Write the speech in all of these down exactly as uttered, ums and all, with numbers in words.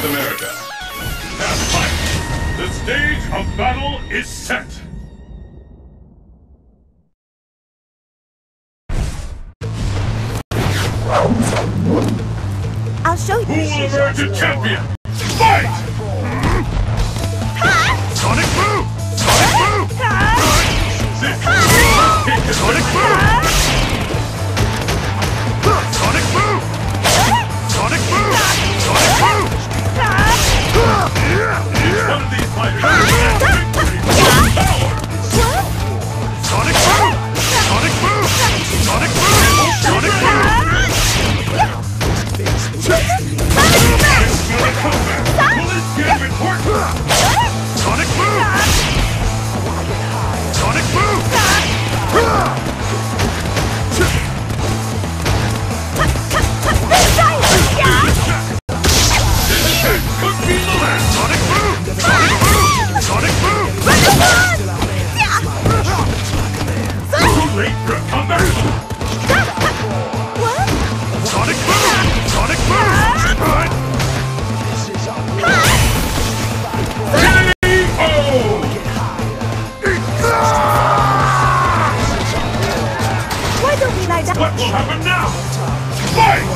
America. Now fight! The stage of battle is set! I'll show you. Who will emerge a champion? Fight! Sonic Boom! Sonic Boom! This is Sonic Boom! Sonic Boom! Sonic Boom! Sonic Boom! Each one of these fighters has victory with power! Sonic Boom! Sonic Boom! Sonic Boom! Sonic Boom! Will this game important? Sonic Boom! Sonic Boom! This could be the last! Sonic Boom! Sonic Boom! Sonic Boom! Too late for a comeback! Sonic Boom! Sonic Boom! Right. Why don't we lie down? What will happen now? Fight!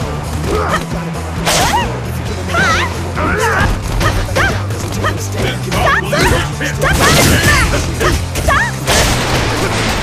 This bout will be his hit.